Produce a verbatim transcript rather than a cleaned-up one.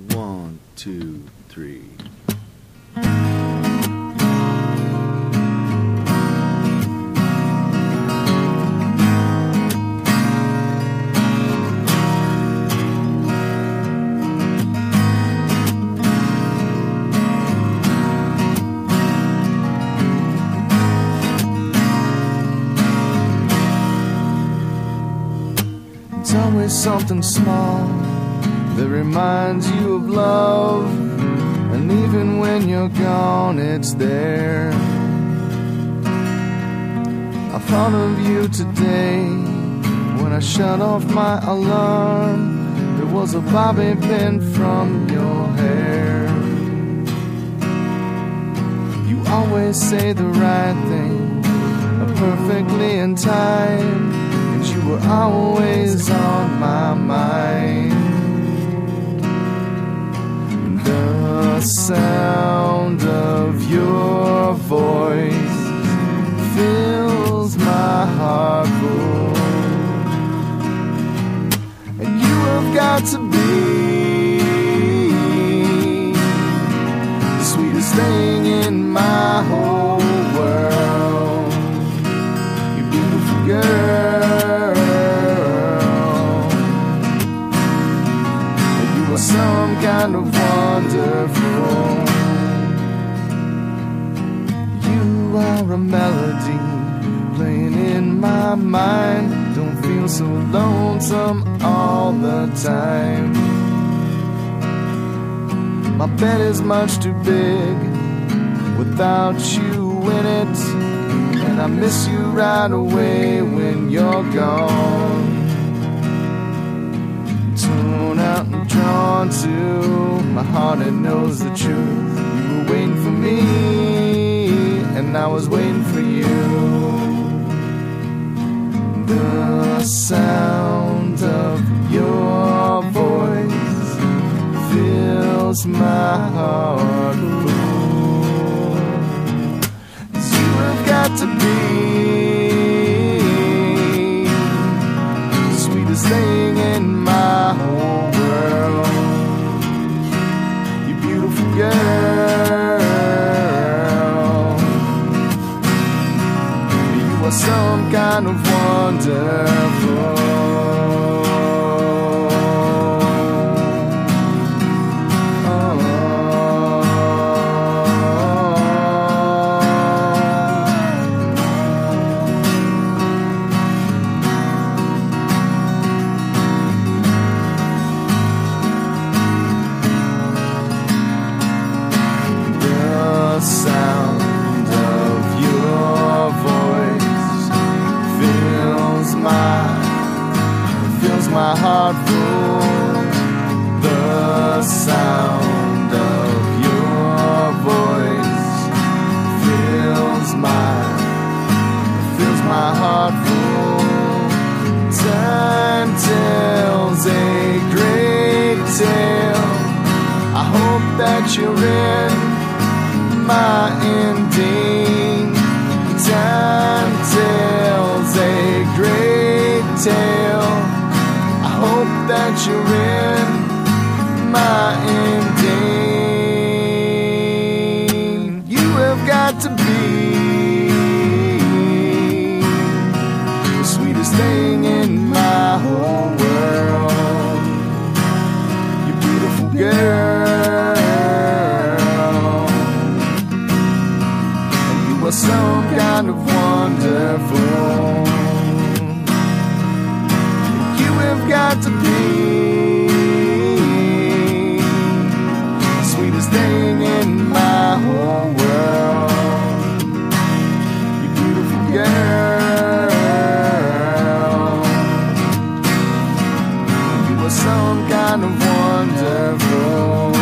One, two, three. It's always something small that reminds you of love, and even when you're gone, it's there. I thought of you today when I shut off my alarm. There was a bobby pin from your hair. You always say the right thing, perfectly in time, and you were always on my mind. The sound of your voice fills my heart full, and you have got to be the sweetest thing in my whole world. You beautiful girl, and you are some kind of wonderful. You are a melody playing in my mind. Don't feel so lonesome all the time. My bed is much too big without you in it, and I miss you right away when you're gone. Torn out and drawn to my heart, it knows the truth. You were waiting for me, and I was waiting for you. The sound of your voice fills my heart full. You have got to be the sweetest thing in my whole world. You beautiful girl, you are some kind of wonderful. The sound of your voice fills my, fills my heart full. The sound of your voice fills my, fills my heart full. Time tells a great tale. I hope that you're in my ending. Time tells a great tale. I hope that you're in my ending. You have got to be the sweetest thing in my whole world. You beautiful girl, was some kind of wonderful. You have got to be the sweetest thing in my whole world. You beautiful girl, you are some kind of wonderful.